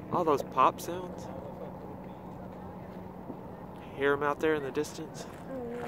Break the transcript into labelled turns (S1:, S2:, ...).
S1: All those pop sounds. Hear them out there in the distance?
S2: Oh,